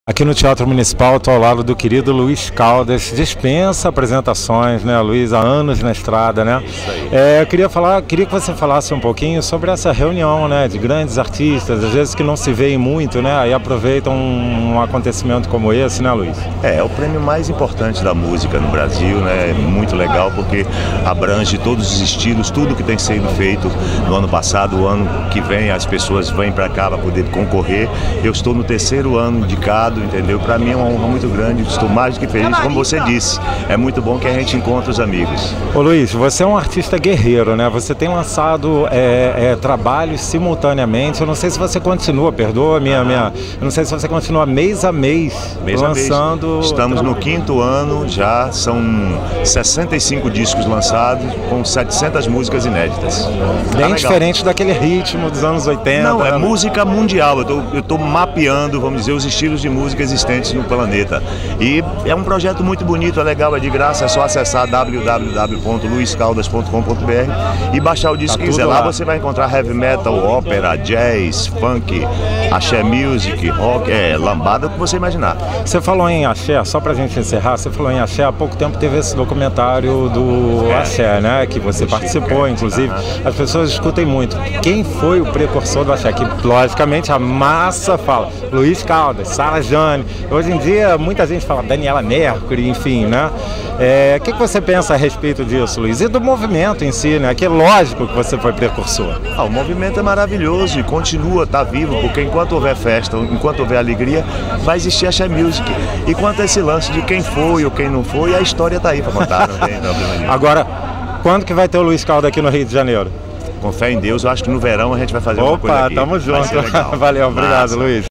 Aqui no Teatro Municipal, estou ao lado do querido Luiz Caldas, dispensa apresentações, né, Luiz? Há anos na estrada, né? Eu queria que você falasse um pouquinho sobre essa reunião, né, de grandes artistas, às vezes que não se veem muito, né, e aproveitam um acontecimento como esse, né, Luiz? É o prêmio mais importante da música no Brasil, né? É muito legal porque abrange todos os estilos, tudo que tem sido feito no ano passado, o ano que vem as pessoas vêm para cá para poder concorrer. Eu estou no 3º ano indicado, entendeu? Para mim é uma honra muito grande, estou mais do que feliz, como você disse. É muito bom que a gente encontre os amigos. Ô Luiz, você é um artista guerreiro, né? Você tem lançado trabalhos simultaneamente. Eu não sei se você continua, perdoa eu não sei se você continua mês a mês lançando. Estamos no 5º ano, já são 65 discos lançados com 700 músicas inéditas. Bem diferente daquele ritmo dos anos 80. Não, é música mundial. Eu estou mapeando, vamos dizer, os estilos de música existentes no planeta. E é um projeto muito bonito, é legal, é de graça, é só acessar www.luiscaldas.com.br e baixar o disco que quiser. Lá você vai encontrar heavy metal, ópera, jazz, funk, axé music, rock, lambada, o que você imaginar. Você falou em axé, só pra gente encerrar, você falou em axé, há pouco tempo teve esse documentário do axé, né, que você participou, inclusive. As pessoas discutem muito quem foi o precursor do axé, que logicamente a massa fala Luiz Caldas, Sara Jane. Hoje em dia muita gente fala Daniela Mercury, enfim, né? O que você pensa a respeito disso, Luiz? E do movimento em si, né? Que é lógico que você foi precursor. O movimento é maravilhoso e continua, tá vivo, porque enquanto houver festa, enquanto houver alegria, vai existir axé music. E quanto a esse lance de quem foi ou quem não foi, a história tá aí para contar, não tem problema nenhum. Agora, quando que vai ter o Luiz Caldas aqui no Rio de Janeiro? Com fé em Deus, eu acho que no verão a gente vai fazer uma coisa aqui. Tamo junto. Vai ser legal. Valeu, obrigado, Luiz.